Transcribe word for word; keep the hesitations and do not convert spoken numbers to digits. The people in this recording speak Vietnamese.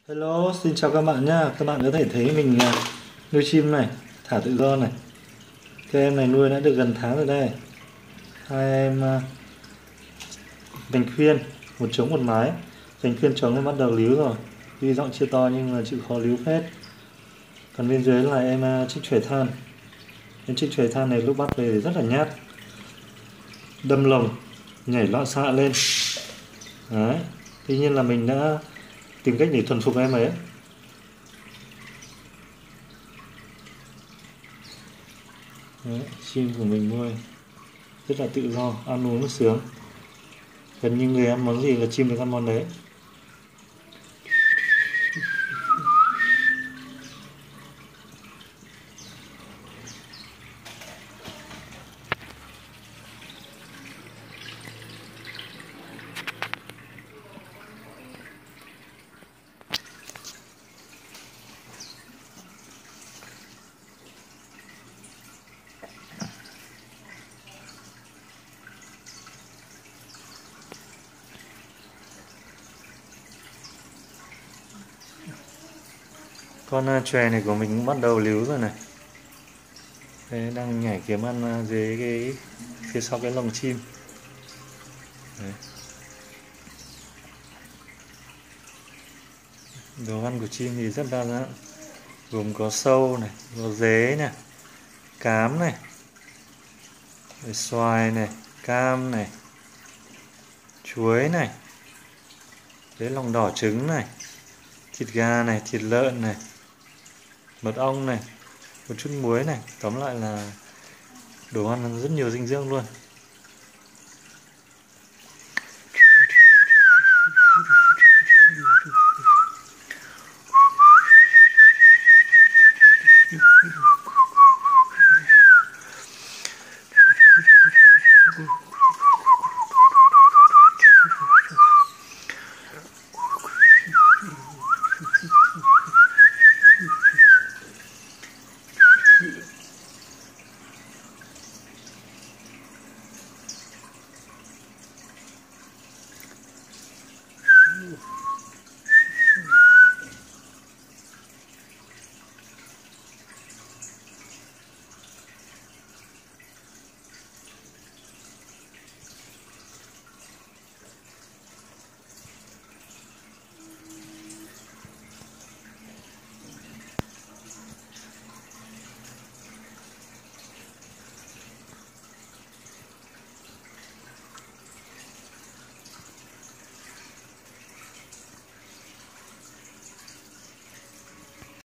Hello, xin chào các bạn nhá. Các bạn có thể thấy mình à, nuôi chim này, thả tự do này. Các em này nuôi đã được gần tháng rồi đây. Hai em à, Vành khuyên, một trống một mái. Vành khuyên trống đã bắt đầu líu rồi. Tuy giọng chưa to nhưng mà chịu khó líu phết. Còn bên dưới là em à, trích chòe than. Em trích chòe than này lúc bắt về thì rất là nhát. Đâm lồng, nhảy loạn xạ lên. Đấy. Tuy nhiên là mình đã tìm cách để thuần phục em ấy. Đấy, chim của mình nuôi rất là tự do, ăn uống nó sướng, gần như người ăn món gì là chim được ăn món đấy. Con uh, chòe này của mình cũng bắt đầu líu rồi này. Đấy, đang nhảy kiếm ăn uh, dưới cái phía sau cái lồng chim. Đấy. Đồ ăn của chim thì rất đa dạng, gồm có sâu này, có dế này, cám này, rồi xoài này, cam này, chuối này, đấy, lòng đỏ trứng này, thịt gà này, thịt lợn này, mật ong này, một chút muối này. Tóm lại là đồ ăn rất nhiều dinh dưỡng luôn.